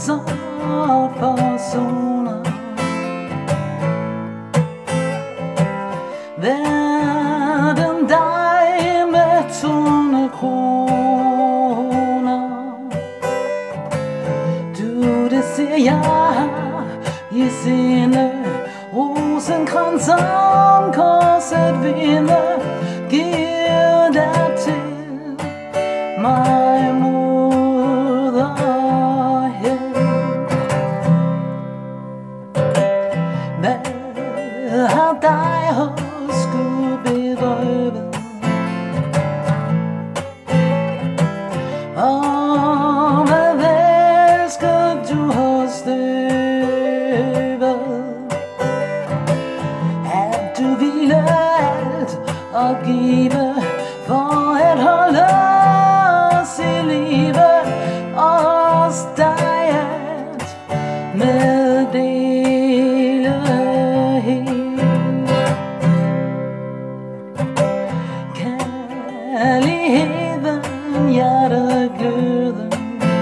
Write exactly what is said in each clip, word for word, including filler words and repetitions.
frelser og forsone. Verden dig med tornekroner. Du, det ser jeg i sinde, rosenkrans som korset vinde, giver dig til mig moder hen. Hvad har dig huske bedrøvet, og hvad elsker du hos støvet? At du ville alt opgive for at holde os i live, os dig at meddele helt. Kærligheden, hjertegløden,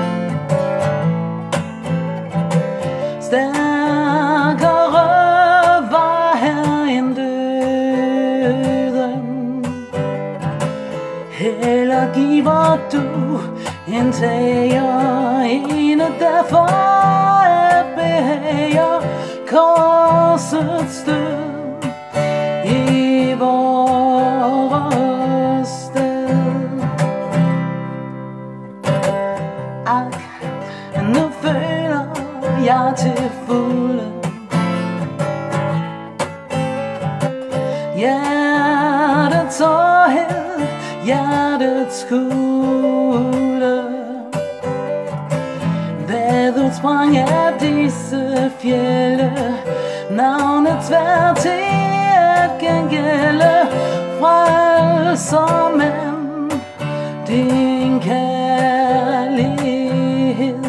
stærkere var her end døden. Heller giver du en tager, ene derfor at behager korsets død i vores sted. Ak, nu føler jeg til fulde hjertets hårdhed, hjertets kulde. Hvad udsprang af disse fjelde, navnet svær til at gengælde. Frelser, men din kærlighed.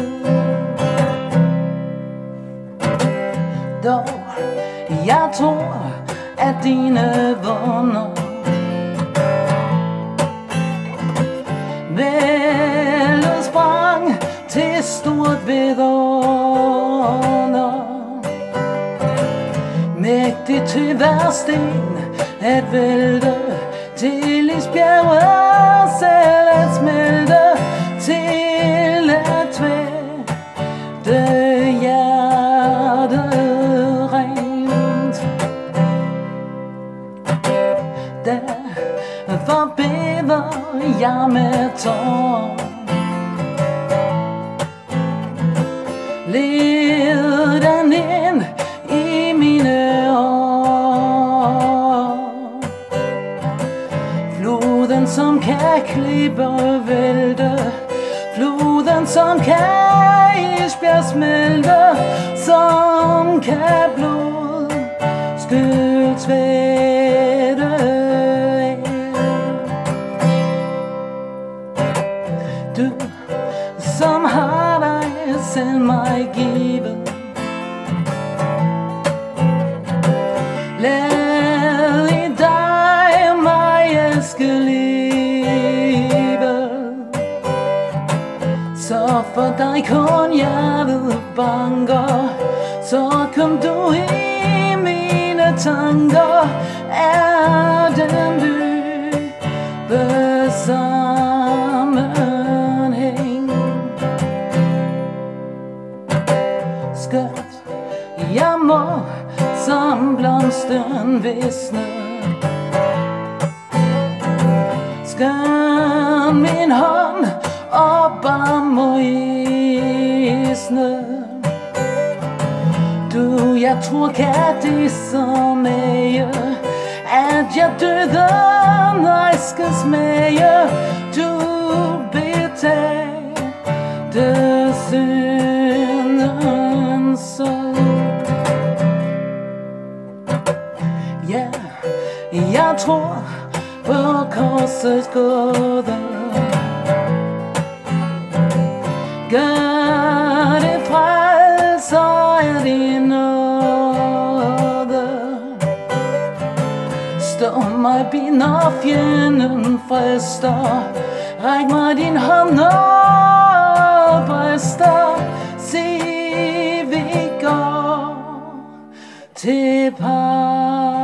Dog jeg tror, at dine vunder vel sprang til stort vidunder. Nægtet til hver sten at vælte, til isbjerget selv at smelte, til at tvætte hjertet rent. Derfor beder jeg med tårer, led den ind i mine år. Floden som kan klippe og vælte, floden som kan isbjerg smelte, som kan blod skyldsvætte. Du som har dig selv mig givet, lad i dig mig elske livet. Så for dig kun hjertet banker, så kom du i mine tanker. Er den dybe sammenhæng skørt, jeg må som blomsten visne. Skøn min hånd op om isne. Du, jeg tror kan det så mage, at jeg døde, når jeg skal smage. Du betalte syndens sold. Ja, jeg tror på korsets gåde. Gør det frelser af din nåde. Stå mig bi, når fjenden frister. Ræk mig din hånd og bryster. Sig til paradis.